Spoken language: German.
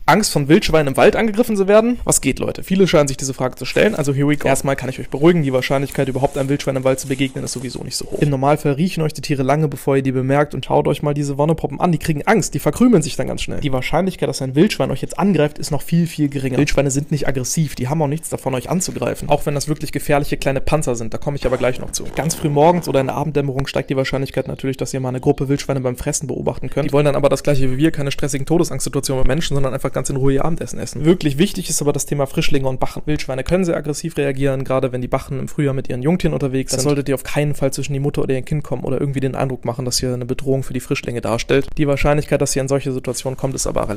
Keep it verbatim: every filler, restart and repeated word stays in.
Angst von Wildschweinen im Wald angegriffen zu werden? Was geht, Leute? Viele scheinen sich diese Frage zu stellen, also here we go. Erstmal kann ich euch beruhigen, die Wahrscheinlichkeit, überhaupt einem Wildschwein im Wald zu begegnen, ist sowieso nicht so hoch. Im Normalfall riechen euch die Tiere lange, bevor ihr die bemerkt, und schaut euch mal diese Wonnepoppen an, die kriegen Angst, die verkrümeln sich dann ganz schnell. Die Wahrscheinlichkeit, dass ein Wildschwein euch jetzt angreift, ist noch viel, viel geringer. Wildschweine sind nicht aggressiv, die haben auch nichts davon, euch anzugreifen. Auch wenn das wirklich gefährliche kleine Panzer sind, da komme ich aber gleich noch zu. Ganz früh morgens oder in der Abenddämmerung steigt die Wahrscheinlichkeit natürlich, dass ihr mal eine Gruppe Wildschweine beim Fressen beobachten könnt. Die wollen dann aber das gleiche wie wir, keine stressigen Todesangstsituationen mit Menschen, sondern einfach ganz in Ruhe ihr Abendessen essen. Wirklich wichtig ist aber das Thema Frischlinge und Bachen. Wildschweine können sehr aggressiv reagieren, gerade wenn die Bachen im Frühjahr mit ihren Jungtieren unterwegs sind. Das solltet ihr auf keinen Fall zwischen die Mutter oder ihr Kind kommen oder irgendwie den Eindruck machen, dass ihr eine Bedrohung für die Frischlinge darstellt. Die Wahrscheinlichkeit, dass ihr in solche Situationen kommt, ist aber relativ